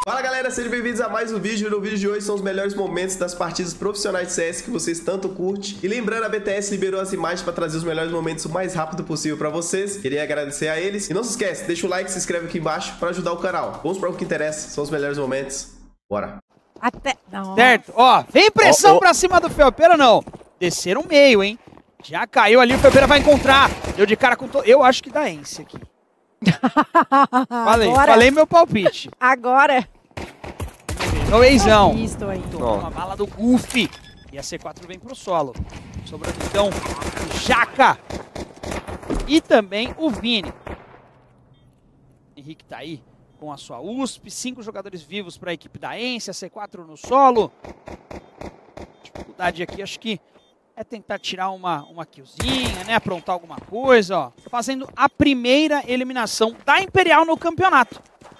Fala galera, sejam bem-vindos a mais um vídeo. No vídeo de hoje são os melhores momentos das partidas profissionais de CS que vocês tanto curtem. E lembrando, a BTS liberou as imagens para trazer os melhores momentos o mais rápido possível para vocês. Queria agradecer a eles. E não se esquece, deixa o like, se inscreve aqui embaixo para ajudar o canal. Vamos para o que interessa, são os melhores momentos. Bora. Não. Certo, ó, vem pressão pra cima do Felpeira, não. Desceram meio, hein. Já caiu ali, o Felpeira vai encontrar. Deu de cara com todo. Eu acho que dá Ence aqui. Falei meu palpite. Agora. No eizão. Toma a bala do Goofy. E a C4 vem pro solo. Sobrando então o Jaca. E também o Vini. O Henrique tá aí com a sua USP. 5 jogadores vivos para a equipe da Ence. A C4 no solo. Dificuldade aqui, acho que é tentar tirar uma killzinha, né? Aprontar alguma coisa, ó. Fazendo a primeira eliminação da Imperial no campeonato.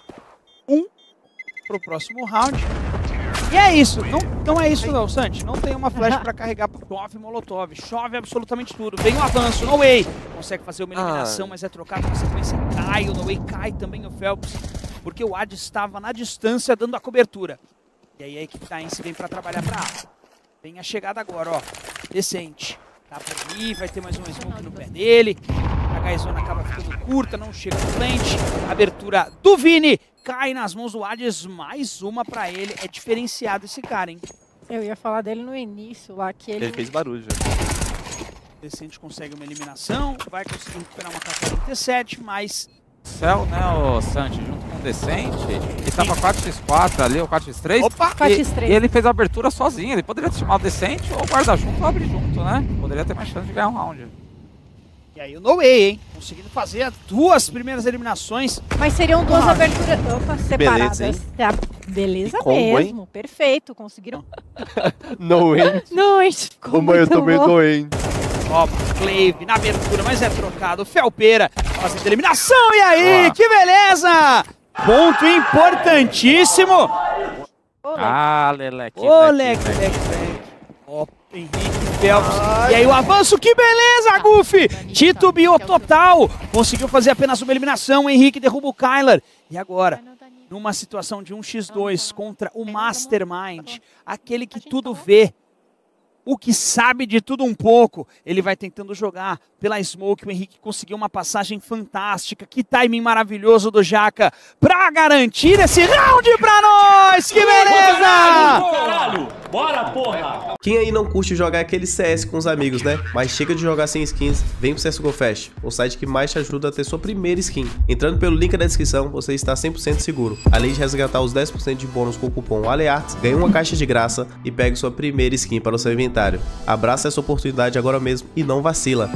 Pro próximo round. E é isso. Não é isso não, Santi. Não tem uma flash pra carregar pro Chove Molotov. Chove absolutamente tudo. Vem o avanço. No Way. Consegue fazer uma eliminação, mas é trocado na sequência. Cai o No Way. Cai também o Phelps. Porque o Ad estava na distância dando a cobertura. E aí a equipe da Ence vem pra trabalhar pra A. Vem a chegada agora, ó. Decente. Tá por ali. Vai ter mais um smoke no pé dele. A H-Zone acaba ficando curta. Não chega no frente. Abertura do Vini. Cai nas mãos do Hades, mais uma pra ele. É diferenciado esse cara, hein? Eu ia falar dele no início lá, que ele fez barulho. Decente consegue uma eliminação, vai conseguir recuperar uma K-47, mas... Céu, né, o Santi, junto com o Decente, ele tava 4x4 ali, ou 4x3. Opa! 4x3. E ele fez a abertura sozinho, ele poderia ter chamado Decente ou guarda junto ou abrir junto, né? Poderia ter mais chance de ganhar um round. E aí o No Way, hein? Conseguindo fazer as 2 primeiras eliminações. Mas seriam 2 aberturas separadas. Beleza, Beleza combo, mesmo, hein? Perfeito, conseguiram. No way. Não, ficou Mãe, eu também bom. doei. Ó, Clave na abertura, mas é trocado. Felpeira fazendo a eliminação, e aí? Que beleza! Ponto importantíssimo. Leleque. Ô, leque. Ó, Henrique Phelps. E aí o avanço, que beleza, Goofy! Titubeou total. Conseguiu fazer apenas uma eliminação. O Henrique derruba o Kyler. E agora, numa situação de 1x2 contra o Mastermind, aquele que tudo vê, o que sabe de tudo um pouco, ele vai tentando jogar pela Smoke. O Henrique conseguiu uma passagem fantástica. Que timing maravilhoso do Jaca pra garantir esse round pra nós! Que beleza! Caralho! Bora, porra! Quem aí não curte jogar aquele CS com os amigos, né? Mas chega de jogar sem skins, vem pro CSGO Fest, o site que mais te ajuda a ter sua primeira skin. Entrando pelo link da descrição, você está 100% seguro. Além de resgatar os 10% de bônus com o cupom ALEARTS, ganhe uma caixa de graça e pegue sua primeira skin para o seu inventário. Abraça essa oportunidade agora mesmo e não vacila.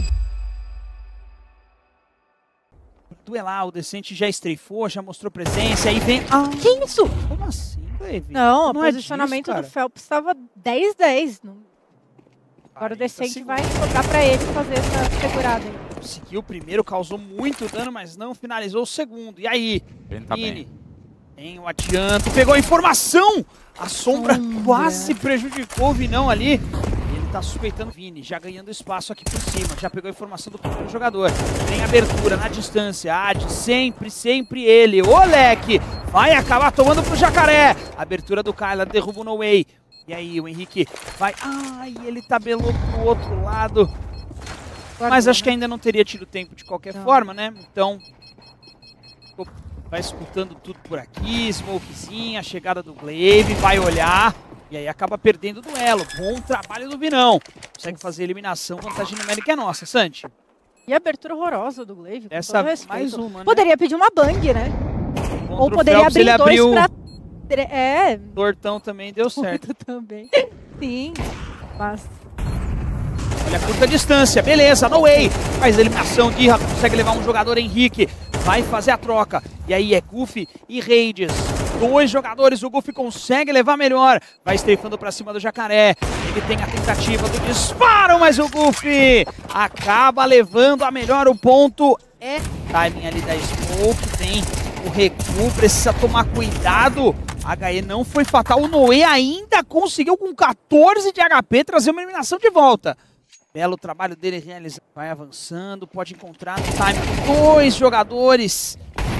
Duelar, o Decente já estreifou, já mostrou presença, aí vem... Que isso? Como assim, Cleve? Não, o é posicionamento disso, do Phelps estava 10-10. Agora o Decente vai tocar pra ele fazer essa segurada aí. Conseguiu o primeiro, causou muito dano, mas não finalizou o segundo. E aí, Vini? Tem o adianto, pegou a informação! A sombra quase prejudicou o Vinão ali. Ele tá suspeitando o Vini, já ganhando espaço aqui por cima. Já pegou a informação do primeiro jogador. Tem abertura na distância. Ad, sempre ele. O leque vai acabar tomando pro Jacaré. Abertura do Kyler, derruba o No Way. E aí, o Henrique vai... Ai, ele tabelou pro outro lado. Mas acho que ainda não teria tido tempo de qualquer forma, né? Então... Vai escutando tudo por aqui, smokezinha, a chegada do Glaive, vai olhar e aí acaba perdendo o duelo. Bom trabalho do Vinão. Consegue fazer a eliminação, vantagem numérica é nossa, Santi. E a abertura horrorosa do Glaive. Essa mais uma, né? Poderia pedir uma bang, né? Contra ou poderia Phelps, abrir dois abriu... pra... Tortão também deu certo. Também. Sim, mas... Olha a curta distância, beleza, No Way. Faz a eliminação, Guirra consegue levar um jogador, Henrique. Vai fazer a troca. E aí é Goofy e Raides. 2 jogadores, o Goofy consegue levar melhor. Vai estreifando pra cima do Jacaré. Ele tem a tentativa do disparo, mas o Goofy acaba levando a melhor. O ponto é timing ali da Smoke. Tem o recuo, precisa tomar cuidado. HE não foi fatal. O Noé ainda conseguiu com 14 de HP trazer uma eliminação de volta. Belo trabalho dele realizado. Vai avançando, pode encontrar no time com 2 jogadores.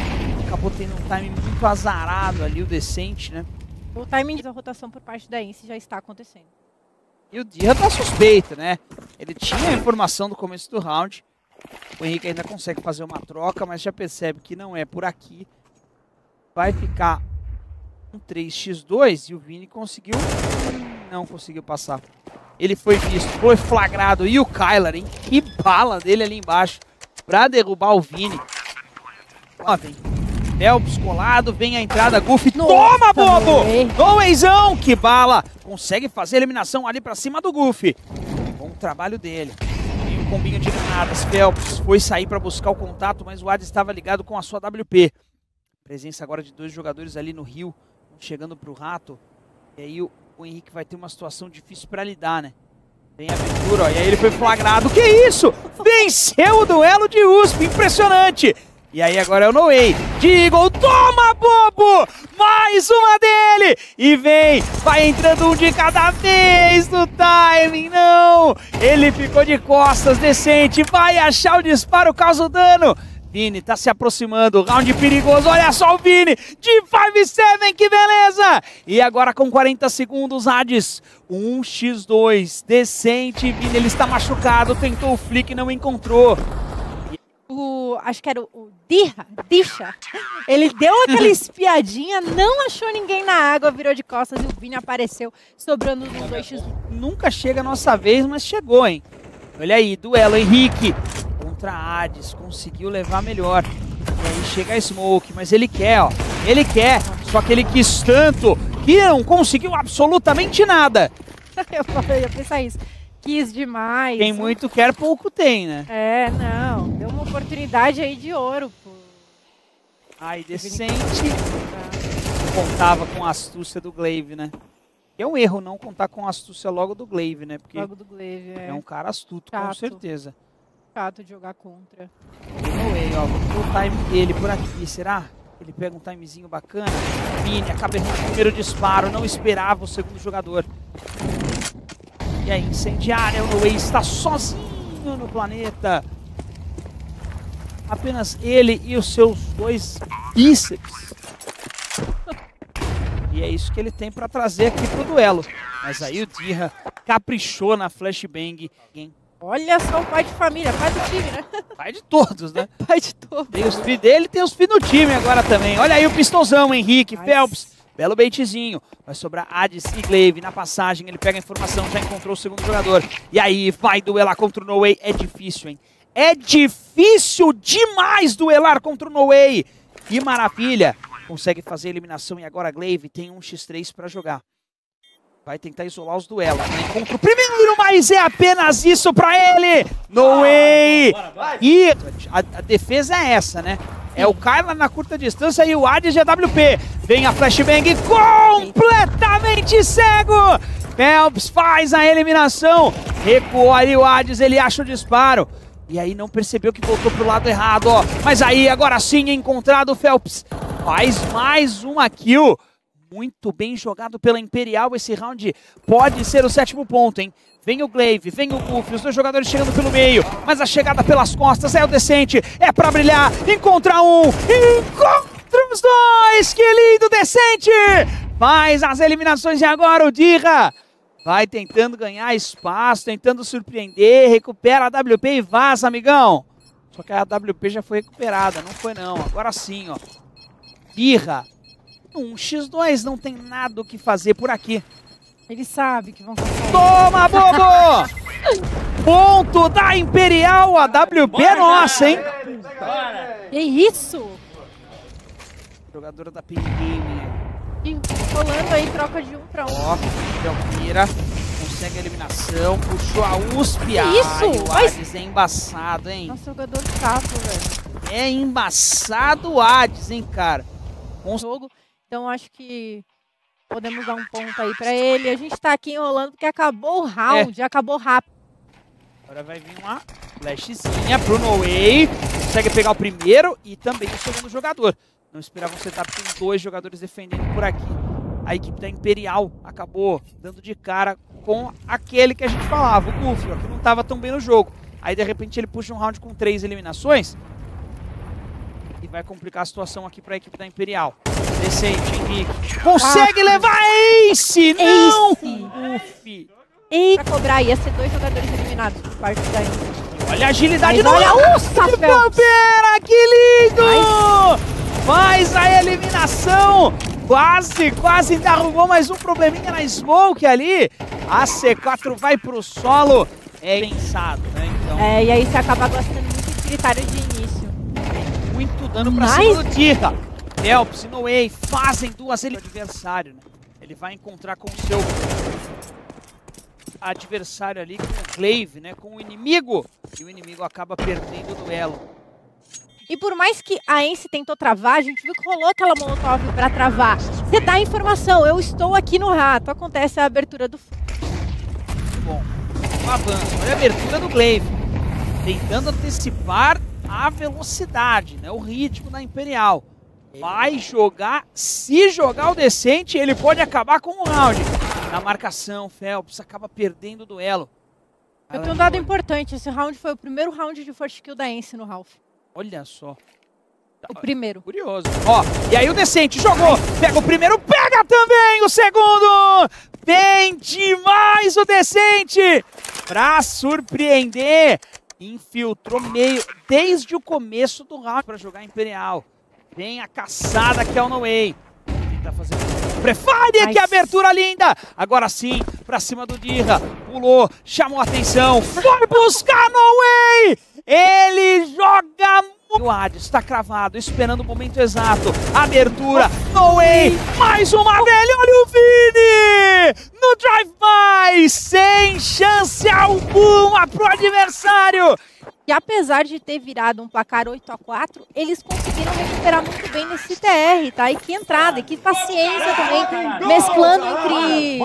acabou tendo um time muito azarado ali, o Decente, né? O timing da rotação por parte da Ince já está acontecendo. E o Dirra tá suspeito, né? Ele tinha a informação do começo do round. O Henrique ainda consegue fazer uma troca, mas já percebe que não é por aqui. Vai ficar um 3x2 e o Vini conseguiu... Não conseguiu passar. Ele foi visto, foi flagrado. E o Kyler, hein? Que bala dele ali embaixo pra derrubar o Vini. Ó, vem Phelps colado, vem a entrada, Goofy. Toma, bobo! Noezão, que bala! Consegue fazer a eliminação ali pra cima do Goofy. Bom trabalho dele. E um combinho de granadas. Phelps foi sair pra buscar o contato, mas o Hades estava ligado com a sua WP. Presença agora de 2 jogadores ali no Rio, chegando pro Rato. E aí o Henrique vai ter uma situação difícil pra lidar, né? Tem aventura, ó. E aí ele foi flagrado. Que isso? Venceu o duelo de USP. Impressionante! E aí agora é o Noé. Deagle, toma, bobo! Mais uma dele! E vem, vai entrando um de cada vez no timing, não! Ele ficou de costas, Decente, vai achar o disparo, causa o dano. Vini tá se aproximando, round perigoso, olha só o Vini, de 5-7, que beleza! E agora com 40 segundos, Hades, 1x2, Decente, Vini, ele está machucado, tentou o flick, não encontrou. Acho que era o Disha, ele deu aquela espiadinha, não achou ninguém na água, virou de costas e o Vini apareceu, sobrando no 2x1. Nunca chega a nossa vez, mas chegou, hein? Olha aí, duelo, Henrique contra Hades, conseguiu levar melhor. E aí chega a Smoke, mas ele quer, ó, ele quer, só que ele quis tanto que não conseguiu absolutamente nada. Eu ia pensar isso. Quis demais. Quem muito quer, pouco tem, né? É, não. Deu uma oportunidade aí de ouro. Pô. Ai, Decente. Contava com a astúcia do Glaive, né? É um erro não contar com a astúcia logo do Glaive, né? Porque logo do Glaive, é um cara astuto, chato. Com certeza. Chato de jogar contra. Anyway, ó, vamos ver o time dele por aqui, será? Ele pega um timezinho bacana. Vini acaba errando o primeiro disparo, não esperava o segundo jogador. E aí, incendiária, o Noé está sozinho no planeta. Apenas ele e os seus 2 bíceps. E é isso que ele tem para trazer aqui pro duelo. Mas aí o Dirra caprichou na flashbang. Olha só o pai de família, pai do time, né? Pai de todos, né? Pai de todos. Tem os filhos dele, tem os filhos do time agora também. Olha aí o pistolzão, Henrique, Phelps. Belo baitzinho. Vai sobrar Hades e Glaive na passagem. Ele pega a informação, já encontrou o segundo jogador. E aí, vai duelar contra o Noé. É difícil, hein? É difícil demais duelar contra o Noé. Que maravilha. Consegue fazer a eliminação e agora Glaive tem um x3 para jogar. Vai tentar isolar os duelos. Encontra o primeiro, mas é apenas isso para ele. Noé. E a defesa é essa, né? É o Kyler na curta distância e o Hades de AWP. Vem a flashbang completamente cego. Phelps faz a eliminação. Recuou ali o Hades, ele acha o disparo. E aí não percebeu que voltou pro lado errado, ó. Mas aí, agora sim, encontrado o Phelps. Faz mais uma kill. Muito bem jogado pela Imperial. Esse round pode ser o 7º ponto, hein? Vem o Glaive, vem o Goofy, os 2 jogadores chegando pelo meio, mas a chegada pelas costas é o Decente, é pra brilhar, encontra um, encontra os 2, que lindo, Decente! Faz as eliminações e agora o Dirra vai tentando ganhar espaço, tentando surpreender, recupera a WP e vaza, amigão. Só que a WP já foi recuperada, não foi não, agora sim, ó. Dirra, 1x2, não tem nada o que fazer por aqui. Ele sabe que vão conseguir. Toma, bobo! Ponto da Imperial, a WP é nossa, hein? Que isso? Jogadora da Pin Gaming. E rolando aí, troca de 1 para 1. Ó, Delmira consegue a eliminação, puxou a USP. Que isso? O Hades é embaçado, hein? Nossa, jogador chato, velho. É embaçado o Hades, hein, cara? Bom jogo, então acho que podemos dar um ponto aí pra ele. A gente tá aqui enrolando porque acabou o round, acabou rápido. Agora vai vir uma flashzinha pro Noé. Consegue pegar o primeiro e também o segundo jogador. Não esperava um setup com 2 jogadores defendendo por aqui. A equipe da Imperial acabou dando de cara com aquele que a gente falava, o Goofy, ó, que não tava tão bem no jogo. Aí de repente ele puxa um round com 3 eliminações. E vai complicar a situação aqui para a equipe da Imperial. Decente, Henrique. Consegue levar Ace! Não! Uf. E pra cobrar, ia ser 2 jogadores eliminados por parte da Ace. Olha a agilidade. Olha, uça, Pera, que lindo! Faz a eliminação. Quase ainda arrumou mais um probleminha na Smoke ali. A C4 vai pro solo. É pensado, né? Então, e aí você acaba gostando muito de critério de início. Muito dano pra cima do Dirra. Phelps e Noé fazem 2 ele adversário, né? Ele vai encontrar com o seu adversário ali, com o Glaive, né? Com o inimigo. E o inimigo acaba perdendo o duelo. E por mais que a Ence tentou travar, a gente viu que rolou aquela molotov pra travar. Você dá a informação, eu estou aqui no rato. Acontece a abertura do... Muito bom. Um avanço. Olha a abertura do Glaive. Tentando antecipar a velocidade, né? O ritmo da Imperial. Vai jogar, se jogar o decente, ele pode acabar com o round. Na marcação, Phelps acaba perdendo o duelo. Eu tenho um dado importante, esse round foi o primeiro round de first kill da Ence no Ralph. Olha só. O primeiro. Curioso. Ó, e aí o decente jogou, pega o primeiro, pega também o segundo! Bem demais o decente! Pra surpreender, infiltrou meio desde o começo do round pra jogar Imperial. Vem a caçada que é o No Way. Tá fazendo Prefire, que abertura linda! Agora sim, pra cima do Dirra. Pulou, chamou a atenção, foi buscar No Way! Ele joga muito. O Hades está cravado, esperando o momento exato. Abertura, No Way, mais uma dele, olha o Vini! No drive-by, sem chance alguma pro adversário. E apesar de ter virado um placar 8-4, eles conseguiram recuperar muito bem nesse TR, tá? E que entrada, e que paciência também, mesclando entre...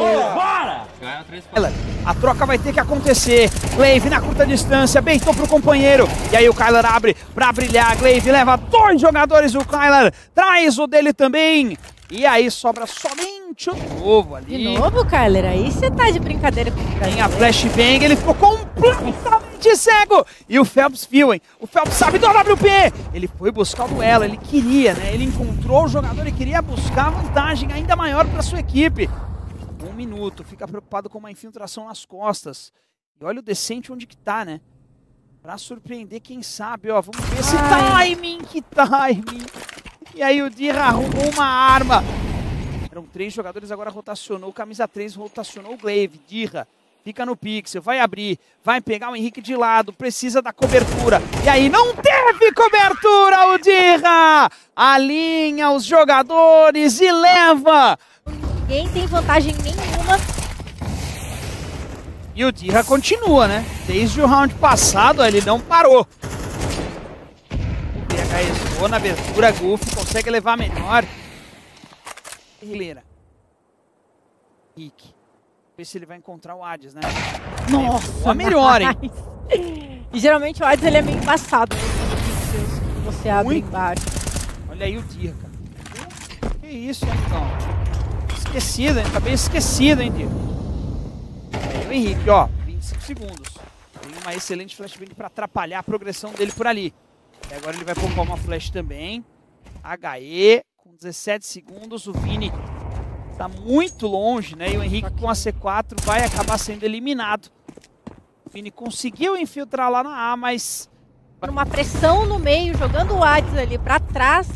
A troca vai ter que acontecer. Glaive na curta distância, beitou pro companheiro. E aí o Kyler abre pra brilhar. Glaive leva 2 jogadores, o Kyler traz o dele também. E aí sobra somente o novo ali. De novo, Kyler? Aí você tá de brincadeira com o Tem a flashbang, ele ficou completamente cego. E o Phelps viu, hein? O Phelps sabe do AWP. Ele foi buscar o duelo, ele queria, né? Ele encontrou o jogador e queria buscar vantagem ainda maior para sua equipe. 1 minuto, fica preocupado com uma infiltração nas costas. E olha o decente onde que tá, né? Pra surpreender, quem sabe, ó. Vamos ver esse timing, que timing. E aí o Dirra arrumou uma arma. Eram 3 jogadores, agora rotacionou. Camisa 3 rotacionou o Glaive. Dirra fica no pixel, vai abrir, vai pegar o Henrique de lado, precisa da cobertura. E aí não teve cobertura o Dirra! Alinha os jogadores e leva! Ninguém tem vantagem nenhuma. E o Dirra continua, né? Desde o round passado ele não parou. Resou na abertura, Goofy consegue levar melhor. Guerreira. Rick. Ver se ele vai encontrar o Hades, né? Nossa, a melhor, hein? E geralmente o Hades ele é meio embaçado, né? Quando você abre embaixo. Olha aí o Dirra, cara. Que isso, hein, então? Esquecido, hein? Tá bem esquecido, hein, Dirra? Aí o Henrique, ó. 25 segundos. Tem uma excelente flashbang pra atrapalhar a progressão dele por ali. E agora ele vai poupar uma flash também. HE com 17 segundos. O Vini tá muito longe, né? E o Henrique com a C4 vai acabar sendo eliminado. O Vini conseguiu infiltrar lá na A, mas... Uma pressão no meio, jogando o Hades ali pra trás.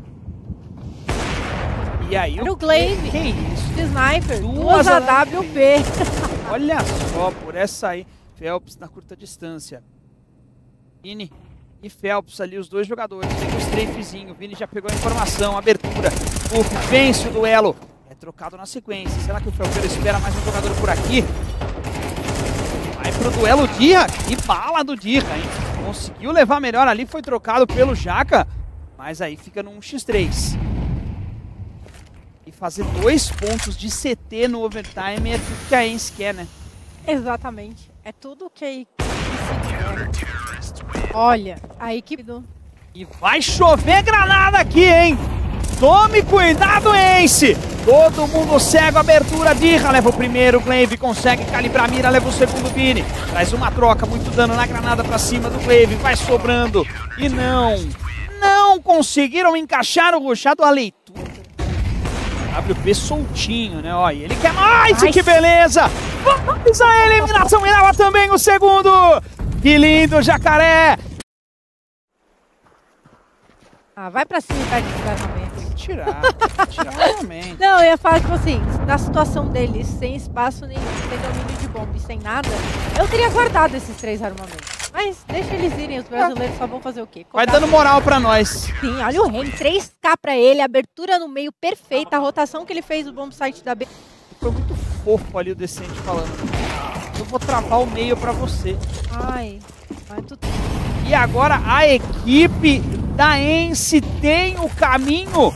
E aí o Glaive. Que isso? De sniper. 2 AWP. Olha só, por essa aí. Phelps na curta distância. Vini e Phelps ali, os 2 jogadores. Tem o strafezinho. Vini já pegou a informação. Abertura. Uf, vence o duelo. É trocado na sequência. Será que o Phelps espera mais um jogador por aqui? Vai pro duelo Dirra. Que bala do Dirra, hein? Conseguiu levar melhor ali. Foi trocado pelo Jaca. Mas aí fica no 1x3. E fazer 2 pontos de CT no overtime é tudo que a Ence quer, né? Exatamente. É tudo que olha, a equipe do... E vai chover granada aqui, hein? Tome cuidado, Ence! Todo mundo cego, abertura, Dirra leva o primeiro, Glaive consegue calibrar a mira, leva o segundo, Vini. Traz uma troca, muito dano na granada pra cima do Glaive, vai sobrando. E não conseguiram encaixar o rushado, a leitura. WP soltinho, né? Olha, ele quer mais, que beleza! Vamos a eliminação, e leva também o segundo! Que lindo, Jacaré! Vai pra cima e pega esse armamento. Tirar o armamento. Não, eu ia falar, tipo assim, na situação deles, sem espaço nenhum, sem domínio de bomba e sem nada, eu teria guardado esses 3 armamentos. Mas deixa eles irem, os brasileiros só vão fazer o quê? Vai dando moral pra nós. Sim, olha o Remy, 3K pra ele, abertura no meio perfeita, a rotação que ele fez no bomb site da B. Foi muito fofo ali o Decente falando. Eu vou travar o meio pra você. Ai, tudo. E agora a equipe da Ence tem o caminho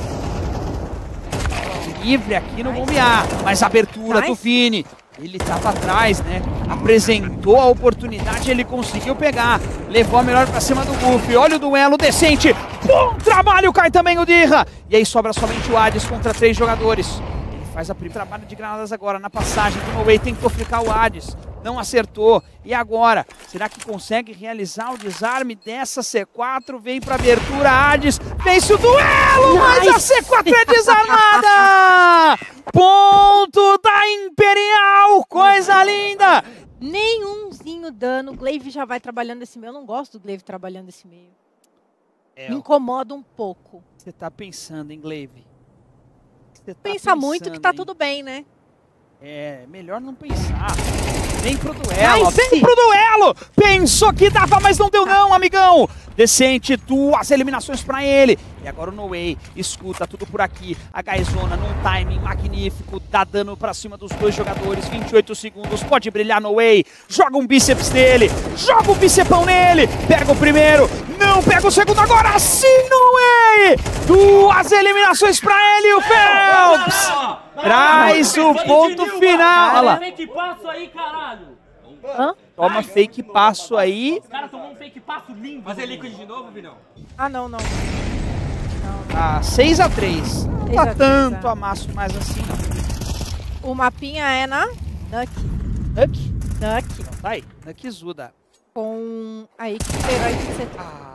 livre aqui no bombear. Mas a abertura do Vini, ele tava atrás, né? Apresentou a oportunidade, ele conseguiu pegar. Levou a melhor pra cima do Goofy. Olha o duelo Decente. Bom trabalho, cai também o Dirra. E aí sobra somente o Hades contra 3 jogadores. Ele faz a primeira trabalho de granadas agora na passagem do No Way. Tentou flicar o Hades. Não acertou. E agora? Será que consegue realizar o desarme dessa C4? Vem pra abertura, Hades. Vence o duelo, mas a C4 é desarmada! Ponto da Imperial! Coisa linda! Nenhumzinho dano. O Glaive já vai trabalhando esse meio. Eu não gosto do Glaive trabalhando esse meio. Me incomoda um pouco. Você tá pensando em Glaive? Pensa muito que tá tudo bem, né? É, melhor não pensar. Vem pro duelo, Nice. vem pro duelo! Pensou que dava, mas não deu não, amigão! Decente, 2 eliminações pra ele. E agora o No Way escuta tudo por aqui. A Gaizona num timing magnífico, dá dano pra cima dos 2 jogadores. 28 segundos, pode brilhar No Way. Joga um bíceps nele, joga um bicepão nele. Pega o primeiro, não pega o segundo, agora sim No Way! 2 eliminações pra ele, o Phelps! Traz o ponto final. Olha lá. Fake passo aí, caralho. Toma fake passo aí. O cara tomou um fake passo lindo. Fazer líquido de novo, Vinão? Ah, não. Ah, 6-3. Não tá tanto amasso mais assim. O mapinha é na Nuck. Nuck? Tá aí, Nuckzuda. Com a equipe herói de CT.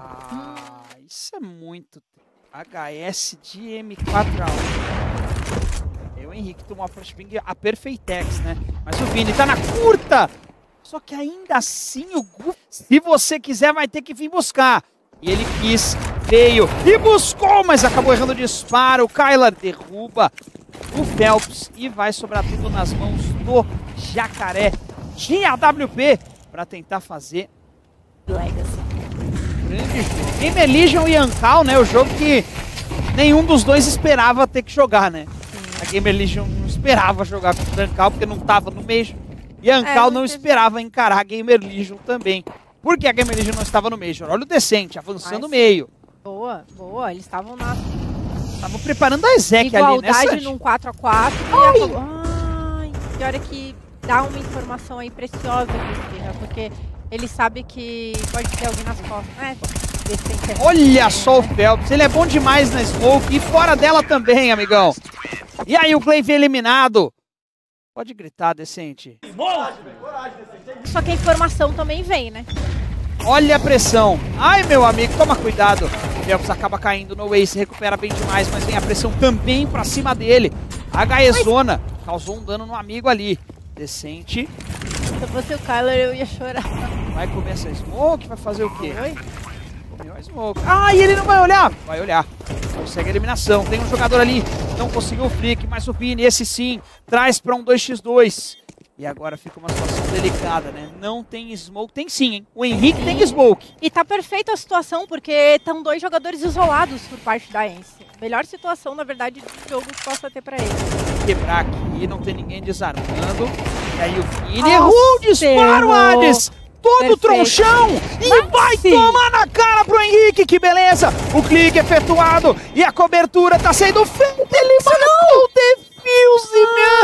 Isso é muito... HS de M4A1. O Henrique tomou a flashbang, a Perfeitex, né? Mas o Vini tá na curta! Só que ainda assim o Goofy, se você quiser, vai ter que vir buscar. E ele quis, veio e buscou, mas acabou errando o disparo. O Kyler derruba o Phelps e vai sobrar tudo nas mãos do Jacaré de AWP para tentar fazer Legacy. Grande jogo. Gamer Legion e Ancal, né? O jogo que nenhum dos dois esperava ter que jogar, né? A Gamer Legion não esperava jogar contra a Ancal porque não tava no Major. E a Ancal não esperava encarar a Gamer Legion também. Porque a Gamer Legion não estava no Major. Olha o Decente, avançando no meio. Boa. Eles estavam na... Estavam preparando a Ezek ali, né, igualdade num 4x4. Ai, pior é que dá uma informação aí preciosa aqui, porque ele sabe que pode ter alguém nas costas, né? Olha só o Phelps, ele é bom demais na smoke e fora dela também, amigão. E aí o Glaive eliminado. Pode gritar, Decente. Só que a informação também vem, né? Olha a pressão. Ai, meu amigo, toma cuidado. O Phelps acaba caindo no Way, se recupera bem demais, mas vem a pressão também pra cima dele. A Gaezona causou um dano no amigo ali. Decente. Se eu fosse o Kyler, eu ia chorar. Vai comer essa smoke, vai fazer o quê? Comeu a smoke. Ah, e ele não vai olhar? Vai olhar. Consegue a eliminação. Tem um jogador ali. Não conseguiu o flick, mas o Vini, esse sim, traz pra um 2x2. E agora fica uma situação delicada, né? Não tem smoke. Tem sim, hein? O Henrique tem smoke. E tá perfeita a situação, porque estão 2 jogadores isolados por parte da Ence. Melhor situação, na verdade, do jogo que possa ter pra ele. Quebrar aqui, não tem ninguém desarmando. E aí o Vini errou o disparo, Hades! Todo tronchão! E vai tomar na cara pro Henrique, que beleza! O clique efetuado e a cobertura tá sendo feita. Ele matou o defuse,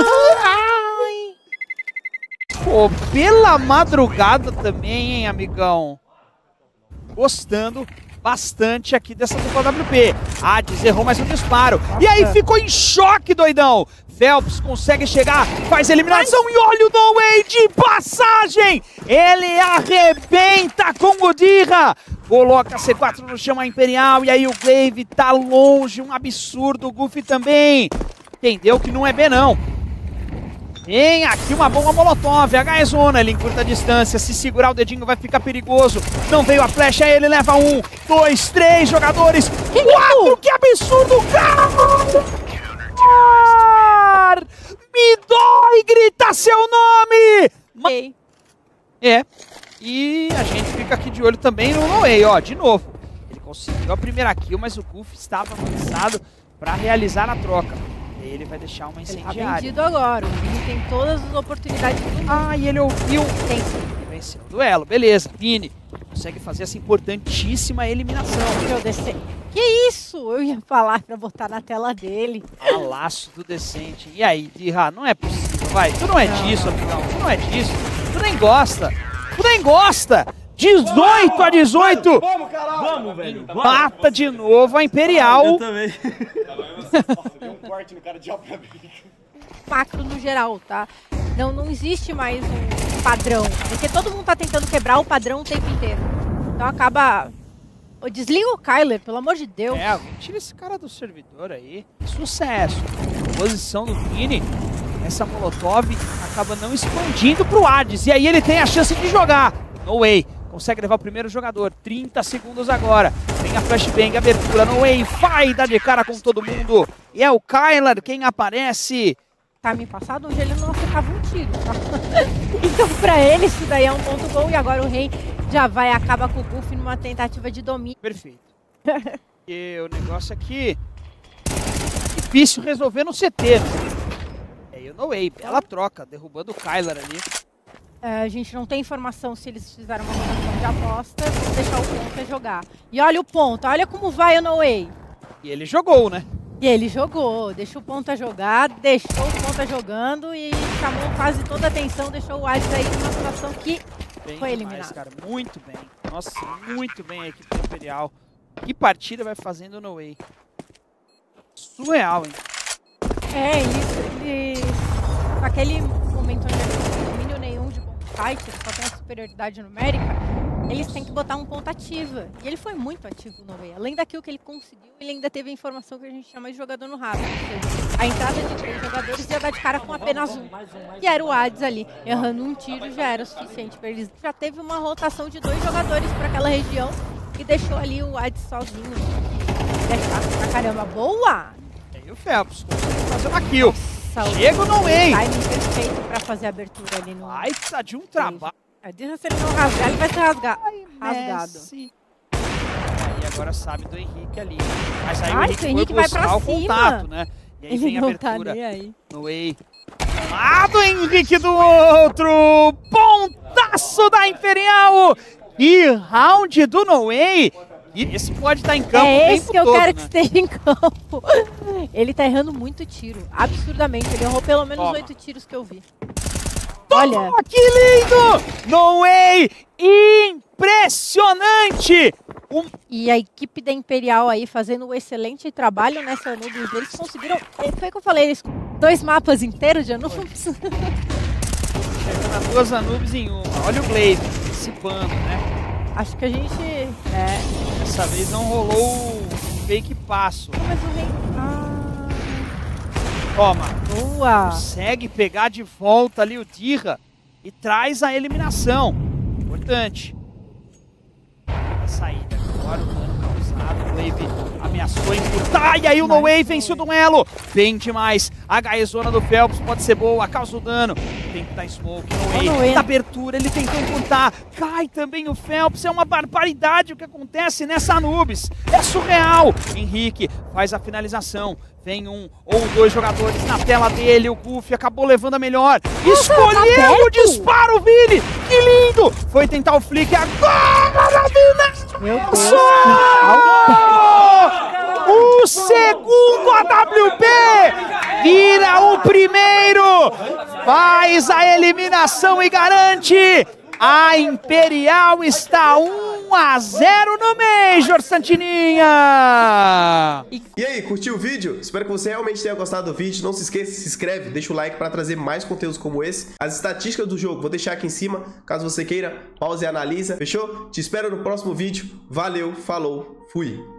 meu! Pô, pela madrugada também, hein, amigão? Gostando bastante aqui dessa dupla WP. Hades errou mais um disparo. E aí ficou em choque, doidão. Phelps consegue chegar, faz a eliminação e olha o No Way de passagem. Ele arrebenta com o Dirra. Coloca C4 no chão, a Imperial. E aí o Glaive tá longe. Um absurdo. O Goofy também. Entendeu que não é B, não. Tem aqui uma bomba molotov. A Zona, ele encurta a distância. Se segurar o dedinho vai ficar perigoso. Não veio a flecha, ele leva 1, 2, 3 jogadores. 4, que absurdo, cara! Me dói gritar seu nome! Ok. É. E a gente fica aqui de olho também no Noé, ó, de novo. Ele conseguiu a primeira kill, mas o Goofy estava avançado para realizar a troca. E ele vai deixar uma Ele tá incendiária. vendido agora. Ele tem todas as oportunidades do mundo. Ah, e ele ouviu. Tem sim. Venceu o duelo, beleza. Vini consegue fazer essa importantíssima eliminação. Deixa eu descer. Que isso? Eu ia falar pra botar na tela dele. Laço do Decente. E aí, Dirra, não é possível, vai. Tu não é disso, amigão. Tu não é disso. Tu nem gosta. Tu nem gosta. 18-18. Vamos, caralho! Vamos, velho! Mata de novo a Imperial. Eu também. Deu um corte no cara de obra-briga. Macro no geral, tá? Não existe mais um padrão. Porque todo mundo tá tentando quebrar o padrão o tempo inteiro. Então acaba... Ô, desliga o Kyler, pelo amor de Deus. É, alguém tira esse cara do servidor aí. Sucesso. Posição do Vini. Essa Molotov acaba não expandindo pro Hades. E aí ele tem a chance de jogar. No way. Consegue levar o primeiro jogador. 30 segundos agora. Vem a flashbang, abertura. No way. Vai dar de cara com todo mundo. E é o Kyler quem aparece. Time passado, onde ele não acertava um tiro, tá? Então pra ele isso daí é um ponto bom. E agora o Rei já vai acaba com o Goofy numa tentativa de domínio. Perfeito. E o negócio aqui é difícil resolver no CT. É aí o No Way, bela troca, derrubando o Kyler ali. A gente não tem informação se eles fizeram uma rotação de aposta. Vamos deixar o Ponta jogar. E olha o Ponta, olha como vai o No Way. E ele jogou, né? E ele jogou, deixou o Ponta jogar, deixou o Ponta jogando e chamou quase toda a atenção, deixou o Hades aí numa situação que Bem foi demais, eliminado. cara, muito bem. Nossa, muito bem a equipe do Imperial. Que partida vai fazendo o No Way. Surreal, hein? É, eles com aquele momento onde eles não têm domínio nenhum de ponto fight, eles só tem a superioridade numérica, eles têm que botar um ponto ativa. E ele foi muito ativo no Way. Além daquilo que ele conseguiu, ele ainda teve a informação que a gente chama de jogador no rabo. Ou seja, a entrada de 3 jogadores ia dar de cara com apenas um. E era o Hades ali. Errando um tiro já era o suficiente para eles. Já teve uma rotação de 2 jogadores para aquela região e deixou ali o Hades sozinho. Deixar pra caramba. Boa! E aí o Phelps consegue fazer uma kill. Nossa, Chega o No Way. timing perfeito para fazer a abertura ali no... Vai precisar de um trabalho. Se ele não rasgar, ele vai ser rasgado. Messi. E agora sabe do Henrique ali. Mas aí Ai, o Henrique foi vai pra buscar o cima. contato, né? E aí Ele vem a não tá abertura. nem aí. No Way. Lado Henrique do outro. Pontaço da Imperial. E round do No Way. E esse pode estar em campo o É esse tempo que eu todo, quero né? que esteja em campo. Ele tá errando muito tiro. Absurdamente. Ele errou pelo menos Toma. 8 tiros que eu vi. Olha. Oh, que lindo! No Way. Impressionante! E a equipe da Imperial aí fazendo um excelente trabalho nessa Anubis. Eles conseguiram... Foi o que eu falei. Eles 2 mapas inteiros de Anubis. Chegando a 2 Anubis em uma. Olha o Glaive participando, né? Acho que a gente... Dessa vez não rolou o fake passo. Mas o Rei... Toma. Boa! Consegue pegar de volta ali o Dirra e traz a eliminação. Importante. A saída. Agora o dano causado. O Wave ameaçou encurtar. E aí o No Way vence o duelo. Bem demais. A Zona do Phelps pode ser boa. Causa o dano. Tem que dar smoke. No Way. Da abertura ele tentou encurtar. Cai também o Phelps. É uma barbaridade o que acontece nessa Anubis. É surreal. Henrique faz a finalização. Vem 1 ou 2 jogadores na tela dele. O Goofy acabou levando a melhor. Escolheu o disparo, Vini. Que lindo. Foi tentar o flick. Agora, Vini. Meu Deus! O segundo AWP vira o primeiro. Faz a eliminação e garante. A Imperial está 1 a 0 no Major, Santininha! E aí, curtiu o vídeo? Espero que você realmente tenha gostado do vídeo. Não se esqueça, se inscreve, deixa o like para trazer mais conteúdos como esse. As estatísticas do jogo vou deixar aqui em cima, caso você queira, pausa e analisa. Fechou? Te espero no próximo vídeo. Valeu, falou, fui!